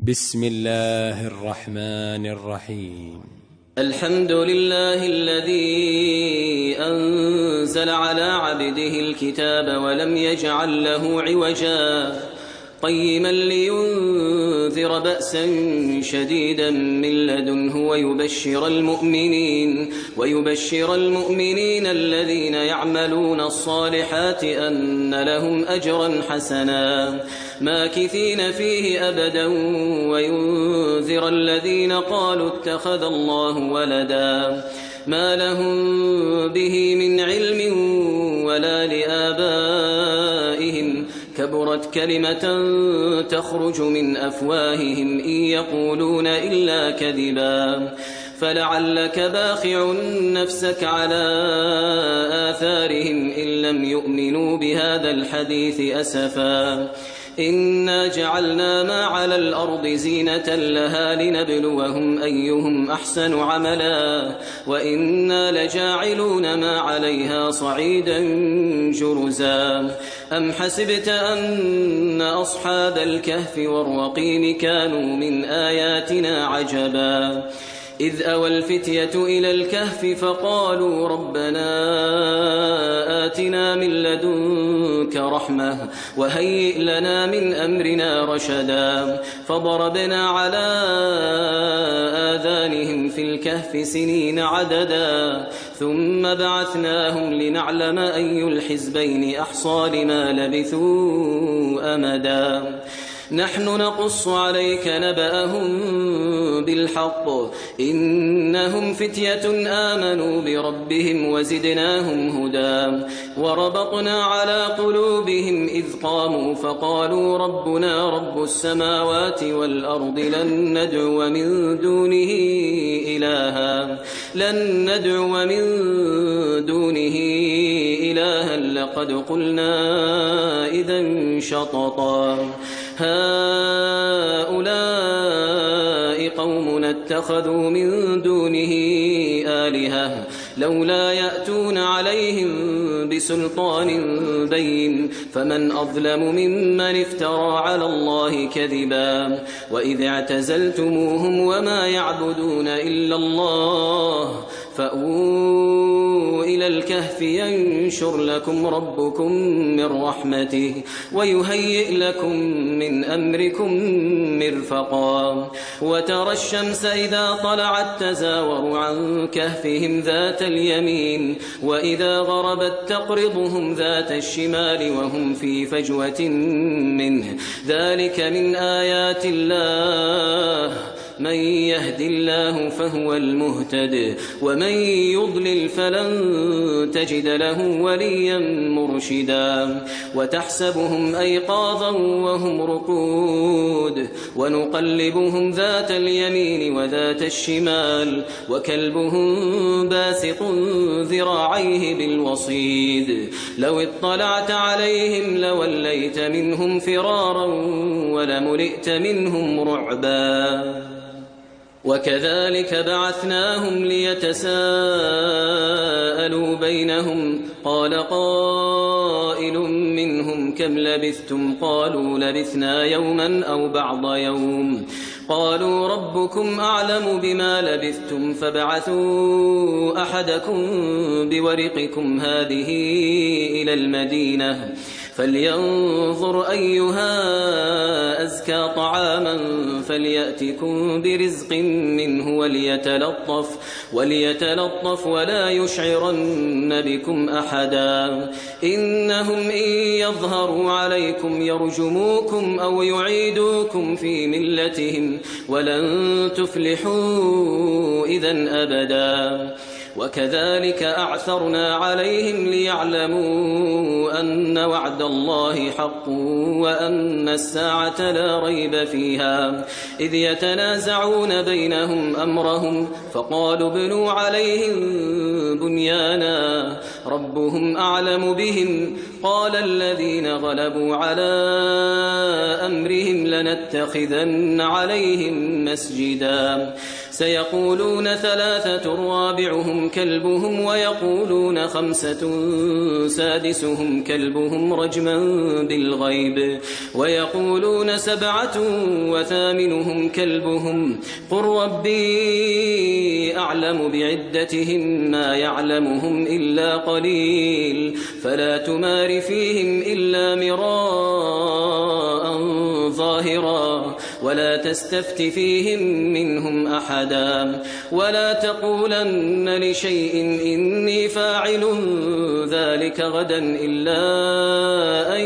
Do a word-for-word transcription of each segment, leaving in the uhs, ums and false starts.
بسم الله الرحمن الرحيم. الحمد لله الذي أنزل على عبده الكتاب ولم يجعل له عوجا قيما لينذر بأسا شديدا من لدنه ويبشر المؤمنين ويبشر المؤمنين الذين يعملون الصالحات أن لهم أجرا حسنا ماكثين فيه أبدا وينذر الذين قالوا اتخذ الله ولدا ما لهم به من علم ولا لآبائهم كبرت كلمة تخرج من أفواههم إن يقولون إلا كذبا فلعلك باخع نفسك على آثارهم إن لم يؤمنوا بهذا الحديث أسفا إنا جعلنا ما على الأرض زينة لها لنبلوهم أيهم أحسن عملا وإنا لجاعلون ما عليها صعيدا جرزا أم حسبت أن أصحاب الكهف والرقيم كانوا من آياتنا عجبا إذ أوى الفتية إلى الكهف فقالوا ربنا آتنا من لدنك رحمة وهيئ لنا من أمرنا رشدا فضربنا على آذانهم في الكهف سنين عددا ثم بعثناهم لنعلم أي الحزبين أحصى لما لبثوا أمدا نحن نقص عليك نبأهم بالحق إنهم فتية آمنوا بربهم وزدناهم هدى وربطنا على قلوبهم إذ قاموا فقالوا ربنا رب السماوات والأرض لن ندعو من دونه إلها لن ندعو من دونه إلها لقد قلنا إذا شططا هؤلاء قومنا اتخذوا من دونه آلهة لولا يأتون عليهم بسلطان بين فمن أظلم ممن افترى على الله كذبا وإذ اعتزلتموهم وما يعبدون إلا الله فأووا إلى الكهف ينشر لكم ربكم من رحمته ويهيئ لكم من أمركم مرفقا وترى الشمس إذا طلعت تزاور عن كهفهم ذات اليمين وإذا غربت تقرضهم ذات الشمال وهم في فجوة منه ذلك من آيات الله من يهد الله فهو المهتد ومن يضلل فلن تجد له وليا مرشدا وتحسبهم أيقاظا وهم رقود ونقلبهم ذات اليمين وذات الشمال وكلبهم باسط ذراعيه بالوصيد لو اطلعت عليهم لوليت منهم فرارا ولملئت منهم رعبا وكذلك بعثناهم ليتساءلوا بينهم قال قائل منهم كم لبثتم قالوا لبثنا يوما أو بعض يوم قالوا ربكم أعلم بما لبثتم فابعثوا أحدكم بورقكم هذه إلى المدينة فلينظر أيها أزكى طعاما فليأتكم برزق منه وليتلطف, وليتلطف ولا يشعرن بكم أحدا إنهم إن يظهروا عليكم يرجموكم أو يعيدوكم في ملتهم ولن تفلحوا إذن أبدا وكذلك أعثرنا عليهم ليعلموا أن وعد الله حق وأن الساعة لا ريب فيها إذ يتنازعون بينهم أمرهم فقالوا ابنوا عليهم بنيانا ربهم أعلم بهم قال الذين غلبوا على أمرهم لنتخذن عليهم مسجدا سيقولون ثلاثة رابعهم كلبهم ويقولون خمسة سادسهم كلبهم رجما بالغيب ويقولون سبعة وثامنهم كلبهم قل ربي أعلم بعدتهم ما يعلمهم إلا قليل فلا تمار فيهم إلا مراء ظاهرا ولا تستفت فيهم منهم أحدا ولا تقولن لشيء إني فاعل ذلك غدا إلا أن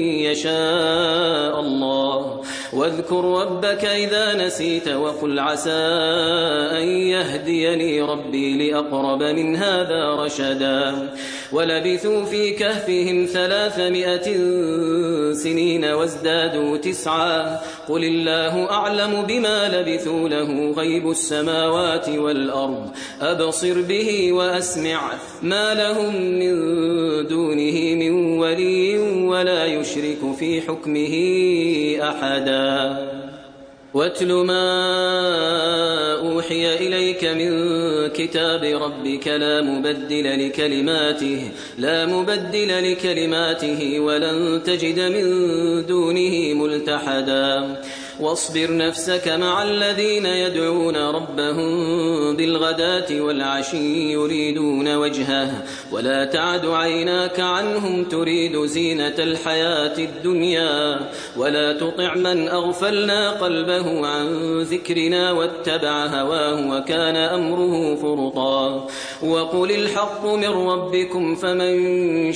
يشاء الله واذكر ربك إذا نسيت وقل عسى أن يهديني ربي لأقرب من هذا رشدا ولبثوا في كهفهم ثلاثمائة سنين وازدادوا تسعا قل الله أعلم بما لبثوا له غيب السماوات والأرض أبصر به وأسمع ما لهم من دونه من ولي ولا يشرك في حكمه أحدا واتل ما أوحي إليك من كتاب ربك لا مبدل لكلماته لا مبدل لكلماته ولن تجد من دونه ملتحدا واصبر نفسك مع الذين يدعون ربهم بالغداة والعشي يريدون وجهه ولا تعد عيناك عنهم تريد زينة الحياة الدنيا ولا تطع من أغفلنا قلبه عن ذكرنا واتبع هواه وكان أمره فرطا وقل الحق من ربكم فمن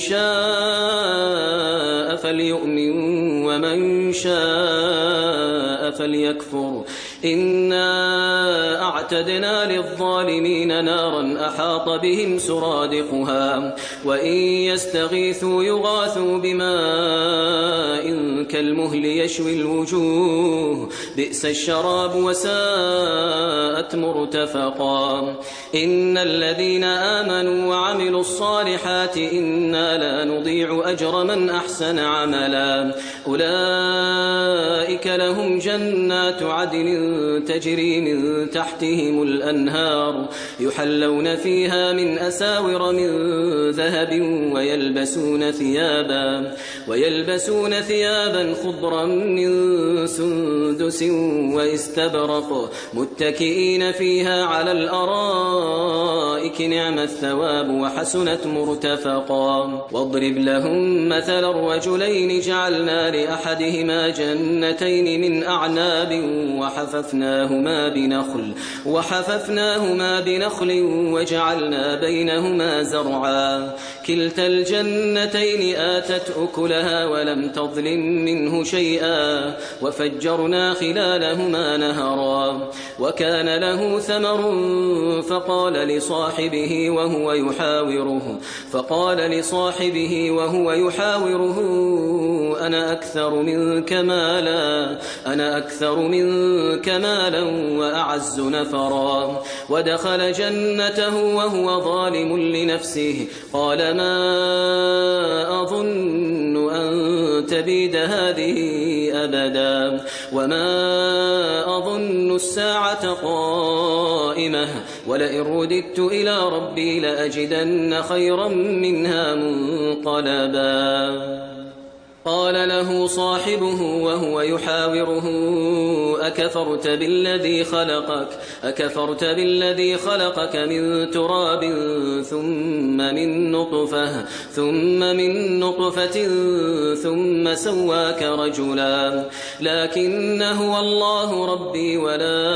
شاء فليؤمن ومن شاء فليكفر إنا أعتدنا للظالمين نارا أحاط بهم سرادقها وإن يستغيثوا يغاثوا بماء كالمهل يشوي الوجوه بئس الشراب وساءت مرتفقا إن الذين آمنوا وعملوا الصالحات إنا لا نضيع أجر من أحسن عملا أولئك لهم جنات عدن تجري من تحتهم الأنهار يحلون فيها من أساور من ذهب ويلبسون ثيابا ويلبسون ثيابا خضرا من سندس واستبرق متكئين فيها على الأرائك نعم الثواب وحسنت مرتفقا واضرب لهم مثل الرجلين جعلنا لأحدهما جنتين من أعناب وحففناهما بنخل وحففناهما بنخل وجعلنا بينهما زرعا كلتا الجنتين آتت أكلها ولم تظلم منه شيئا وفجرنا خلالهما نهرا وكان له ثمر فقال لصاحبه وهو يحاوره فقال لصاحبه وهو يحاوره أنا أكثر منك مالا أنا أكثر منك مالا وأعز نفرا ودخل جنته وهو ظالم لنفسه قال ما أظن أن تبيد هذه أبدا وما أظن الساعة قائمة ولئن رددت إلى ربي لأجدن خيرا منها منقلبا قال له صاحبه وهو يحاوره أكفرت بالذي خلقك أكفرت بالذي خلقك من تراب ثم من نطفة ثم من نطفة ثم سواك رجلا لكن هو الله ربي ولا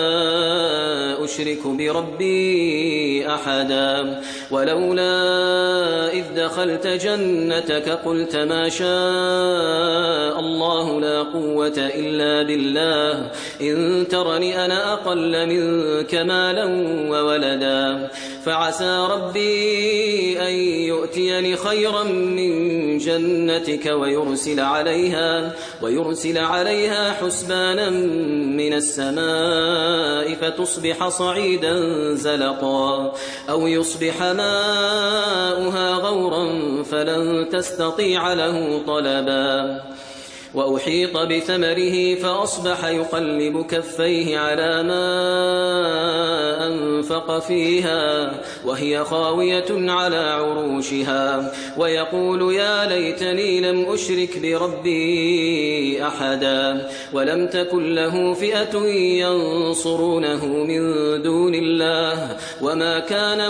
أشرك بربي أحدا ولولا إذ دخلت جنتك قلت ما شاء الله لا قوة إلا بالله إن ترني أنا أقل منك مالا وولدا فعسى ربي أن يؤتيني خيرا من جنتك ويرسل عليها ويرسل عليها حسبانا من السماء فتصبح صعيدا صعيدا زلقا أو يصبح ماؤها غورا فلن تستطيع له طلبا وأحيط بثمره فأصبح يقلب كفيه على ما أنفق فيها وهي خاوية على عروشها ويقول يا ليتني لم أشرك بربي أحدا ولم تكن له فئة ينصرونه من دون الله وما كان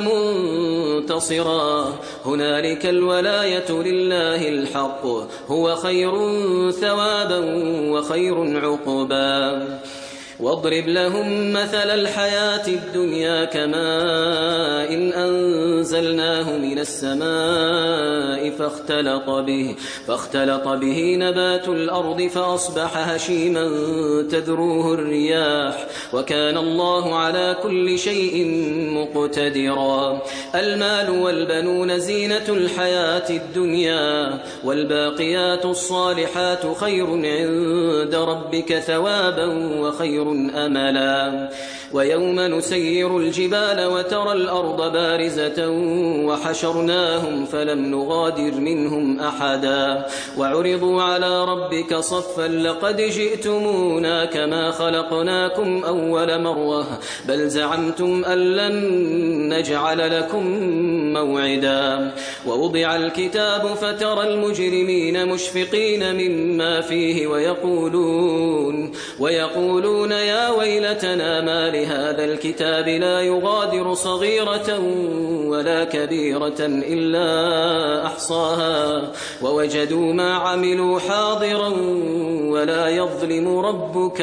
منتصرا هنالك الولاية لله الحق هو خير ثوابا وخير عقبا واضرب لهم مثل الحياة الدنيا كماء إن أنزلناه من السماء فاختلط به, فاختلط به نبات الأرض فأصبح هشيما تذروه الرياح وكان الله على كل شيء مقتدرا المال والبنون زينة الحياة الدنيا والباقيات الصالحات خير عند ربك ثوابا وخير أملا ويوم نسير الجبال وترى الأرض بارزة وحشرناهم فلم نغادر منهم أحدا وعرضوا على ربك صفا لقد جئتمونا كما خلقناكم أول مرة بل زعمتم أن لن نجعل لكم موعدا ووضع الكتاب فترى المجرمين مشفقين مما فيه ويقولون, ويقولون يا ويلتنا ما لهذا الكتاب لا يغادر صغيرة ولا كبيرة إلا أحصاها ووجدوا ما عملوا حاضرا ولا يظلم ربك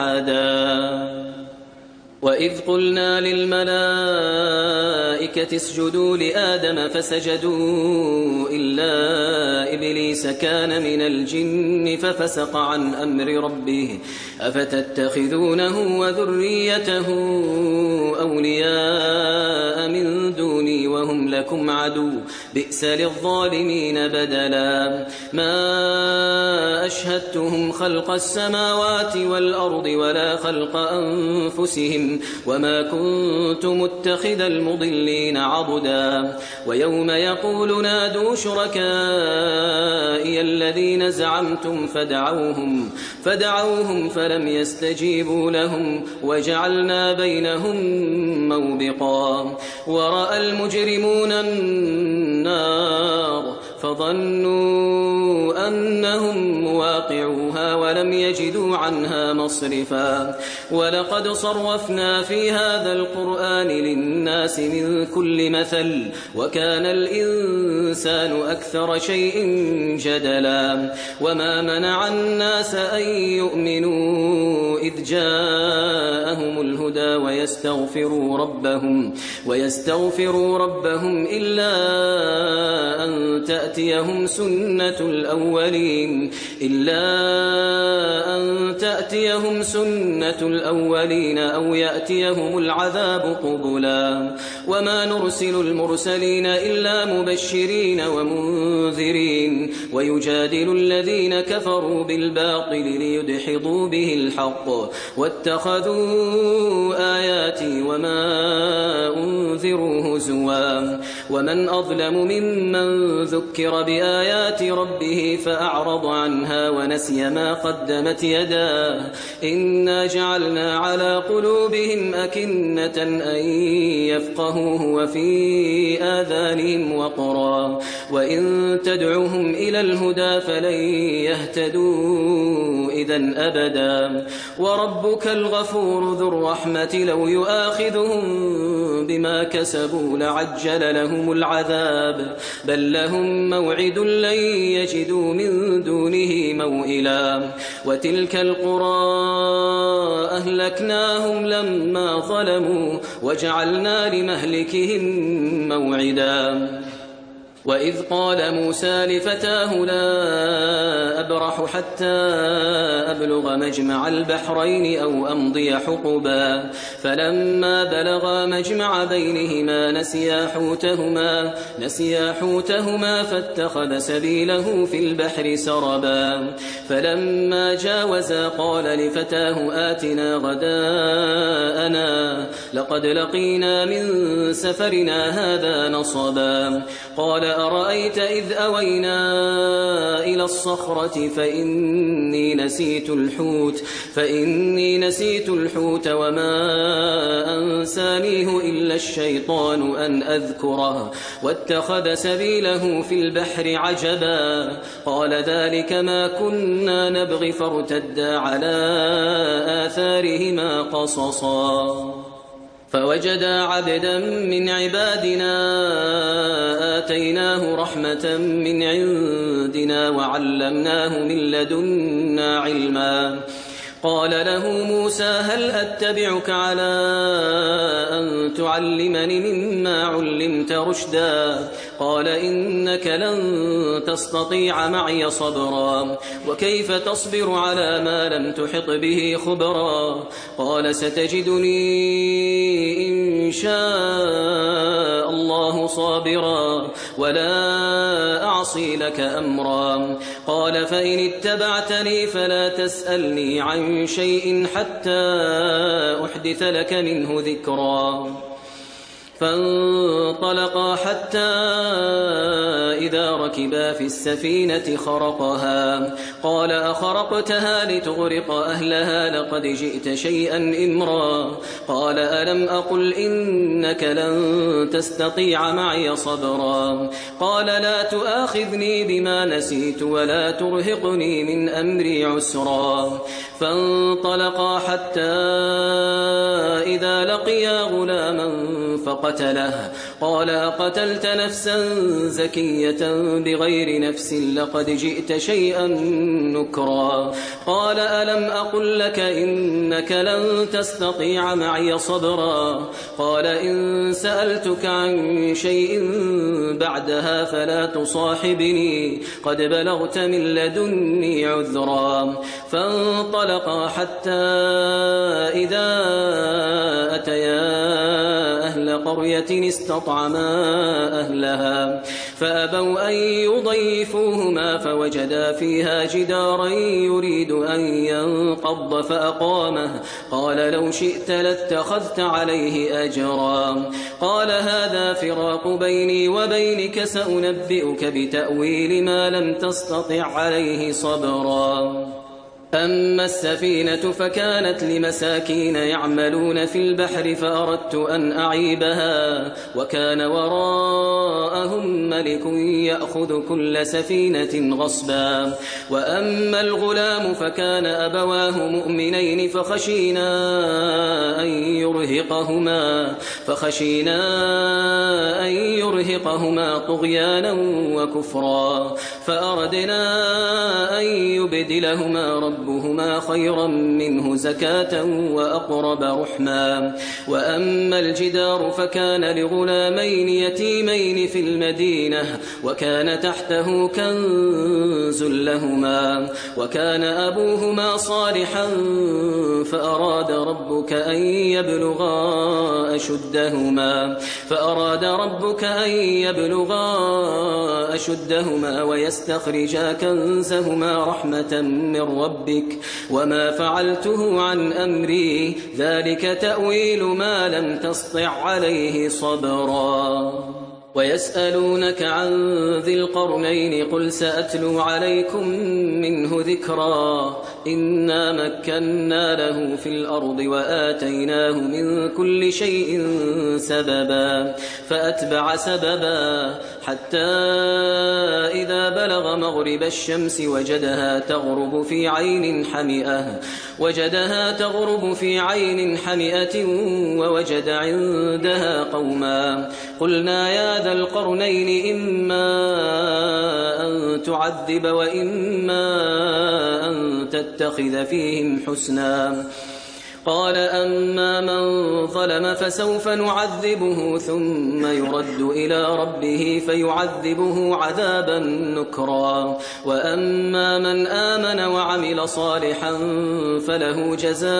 أحدا وإذ قلنا للملائكة اسجدوا لآدم فسجدوا إلا إبليس كان من الجن ففسق عن أمر ربه أفتتخذونه وذريته أولياء من دوني وهم لكم عدو بئس للظالمين بدلا ما أشهدتهم خلق السماوات والأرض ولا خلق أنفسهم وما كنت متخذ المضلين عضدا ويوم يقول نادوا شركائي الذين زعمتم فدعوهم, فدعوهم فلم يستجيبوا لهم وجعلنا بينهم موبقا ورأى المجرمون النار فظنوا أنهم مواقعوها ولم يجدوا عنها مصرفا ولقد صرفنا في هذا القرآن للناس من كل مثل وكان الإنسان أكثر شيء جدلا وما منع الناس أن يؤمنوا إذ جاءهم الهدى ويستغفروا ربهم, ويستغفروا ربهم إلا أن تأتيهم سنة الأولين إلا أن تأتيهم سنة الأولين أو يأتيهم العذاب قبلا وما نرسل المرسلين إلا مبشرين ومنذرين ويجادل الذين كفروا بالباطل ليدحضوا به الحق واتخذوا آياتي وما أنذروا هزوا ومن أظلم ممن ذكر بآيات ربه فأعرض عنها ونسي ما قدمت يداه إنا جعلنا على قلوبهم أكنة أن يفقهوه وفي آذانهم وقرا وإن تدعوهم إلى الهدى فلن يهتدوا إذن أبدا وربك الغفور ذو الرحمة لو يؤاخذهم بما كسبوا لعجل لهم العذاب بل لهم موعد لن يجدوا من دونه موئلا وتلك القرى أهلكناهم لما ظلموا وجعلنا لمهلكهم موعدا وإذ قال موسى لفتاه لا أبرح حتى أبلغ مجمع البحرين أو أمضي حقبا فلما بلغا مجمع بينهما نسيا حوتهما, نسيا حوتهما فاتخذ سبيله في البحر سربا فلما جاوزا قال لفتاه آتنا غداءنا لقد لقينا من سفرنا هذا نصبا قال أرأيت إذ أوينا إلى الصخرة فإني نسيت الحوت فإني نسيت الحوت وما أنسانيه إلا الشيطان أن أذكره واتخذ سبيله في البحر عجبا قال ذلك ما كنا نبغي فارتدا على آثارهما قصصا فوجدا عبدا من عبادنا آتيناه رحمة من عندنا وعلمناه من لدنا علما قال له موسى هل أتبعك على أن تعلمني مما علمت رشدا قال إنك لن تستطيع معي صبرا وكيف تصبر على ما لم تحط به خبرا قال ستجدني إن شاء الله صابرا ولا أعصي لك أمرا قال فإن اتبعتني فلا تسألني عن شيء حتى أحدث لك منه ذكرا فانطلقا حتى إذا ركبا في السفينة خرقها قال أخرقتها لتغرق أهلها لقد جئت شيئا إمرا قال ألم أقل إنك لن تستطيع معي صبرا قال لا تؤاخذني بما نسيت ولا ترهقني من أمري عسرا فانطلقا حتى إذا لقيا غلاما فقتله قال أقتلت نفسا زكية بغير نفس لقد جئت شيئا نكرا قال ألم أقل لك إنك لن تستطيع معي صبرا قال إن سألتك عن شيء بعدها فلا تصاحبني قد بلغت من لدني عذرا فانطلقا حتى إذا أتيا أهل قرية استطعما أهلها فأبوا أن يضيفوهما فوجدا فيها جدارا يريد أن ينقض فأقامه قال لو شئت لاتخذت عليه أجرا قال هذا فراق بيني وبينك سأنبئك بتأويل ما لم تستطع عليه صبرا أما السفينة فكانت لمساكين يعملون في البحر فأردت أن أعيبها وكان وراءهم ملك يأخذ كل سفينة غصبا وأما الغلام فكان أبواه مؤمنين فخشينا أن يرهقهما فخشينا أن يرهقهما طغيانا وكفرا فأردنا أن يبدلهما رب ربهما خيرا منه زكاة وأقرب رحما وأما الجدار فكان لغلامين يتيمين في المدينة وكان تحته كنز لهما وكان أبوهما صالحا فأراد ربك أن يبلغا أشدهما فأراد ربك أن يبلغا أشدهما ويستخرجا كنزهما رحمة من ربك وما فعلته عن أمري ذلك تأويل ما لم تسطع عليه صبرا ويسألونك عن ذي القرنين قل سأتلو عليكم منه ذكرا إنا مكنا له في الأرض وآتيناه من كل شيء سببا فأتبع سببا حتى إذا بلغ مغرب الشمس وجدها تغرب في عين حمئة وجدها تغرب في عين حمئة ووجد عندها قوما قلنا يا ذا القرنين إما أن تعذب وإما أن تتخذ فيهم حسنا قال أما من ظلم فسوف نعذبه ثم يرد إلى ربه فيعذبه عذابا نكرا وأما من آمن وعمل صالحا فله جزاء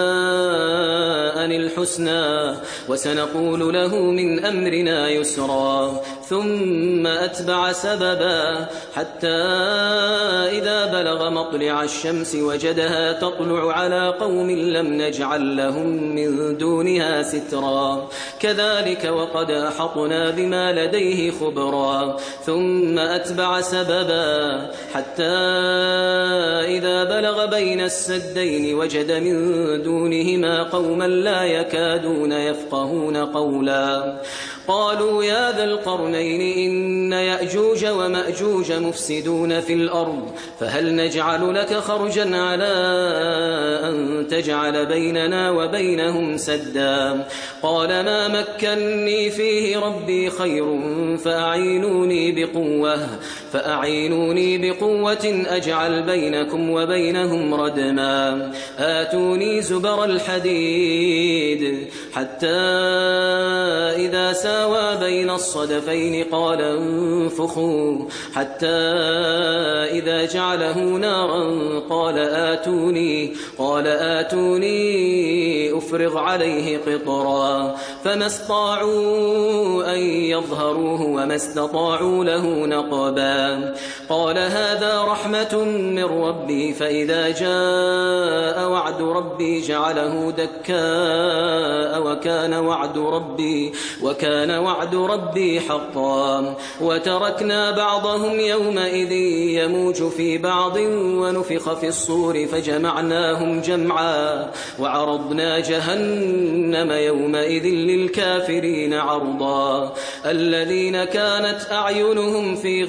الحسنى وسنقول له من أمرنا يسرا ثم أتبع سببا حتى إذا بلغ مطلع الشمس وجدها تطلع على قوم لم نجعل لهم من دونها سترا كذلك وقد أحطنا بما لديه خبرا ثم أتبع سببا حتى إذا بلغ بين السدين وجد من دونهما قوما لا يكادون يفقهون قولا قالوا يا ذا القرنين إن يأجوج ومأجوج مفسدون في الأرض فهل نجعل لك خرجا على أن تجعل بيننا وبينهم سدا قال ما مكني فيه ربي خير فأعينوني بقوة فأعينوني بقوة أجعل بينكم وبينهم ردما آتوني زبر الحديد حتى إذا ساوى بين الصدفين قال انفخوا حتى إذا جعله نارا قال آتوني قال آتوني أفرغ عليه قطرا فما استطاعوا أن يظهروه وما استطاعوا له نقبا قال هذا رحمة من ربي فإذا جاء وعد ربي جعله دكاء وكان وعد ربي وكان وعد ربي حقا وتركنا بعضهم يومئذ يموج في بعض ونفخ في الصور فجمعناهم جمعا وعرضنا جهنم يومئذ للكافرين عرضا الذين كانت أعينهم في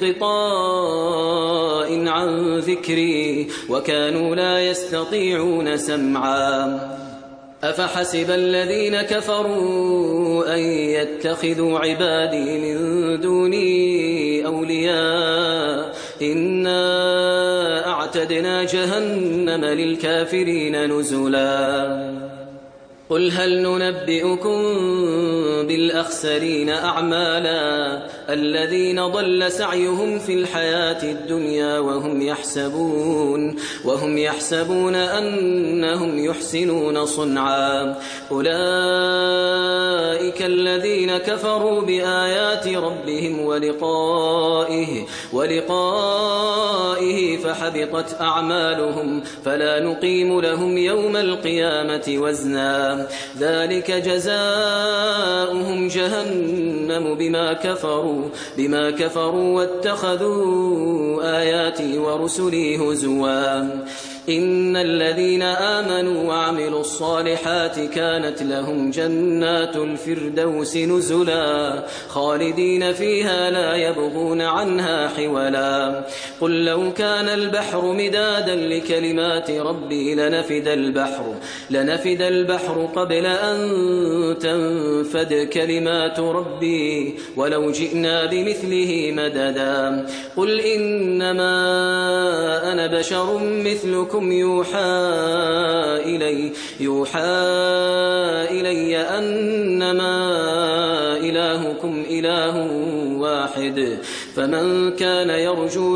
غطاء عن ذكري وكانوا لا يستطيعون سمعا أفحسب الذين كفروا أن يتخذوا عبادي من دوني أولياء إنا أعتدنا جهنم للكافرين نزلا قل هل ننبئكم بالأخسرين أعمالا الذين ضل سعيهم في الحياة الدنيا وهم يحسبون وهم يحسبون أنهم يحسنون صنعا أولئك الذين كفروا بآيات ربهم ولقائه ولقائه فحبطت أعمالهم فلا نقيم لهم يوم القيامة وزنا ذلك جزاؤهم جهنم بما كفروا بما كفروا واتخذوا آياتي ورسلي هزوا إن الذين آمنوا وعملوا الصالحات كانت لهم جنات الفردوس نزلا خالدين فيها لا يبغون عنها حولا قل لو كان البحر مدادا لكلمات ربي لنفد البحر لنفد البحر قبل أن تنفد كلمات ربي ولو جئنا بمثله مددا قل إنما أنا بشر مثلكم يوحى إلي يوحى إلي أنما إلهكم إله واحد فمن كان يرجو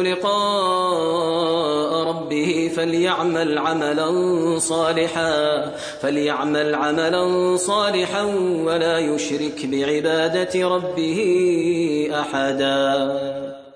لقاء ربه فليعمل عملا صالحا فليعمل عملا صالحا ولا يشرك بعبادة ربه أحدا.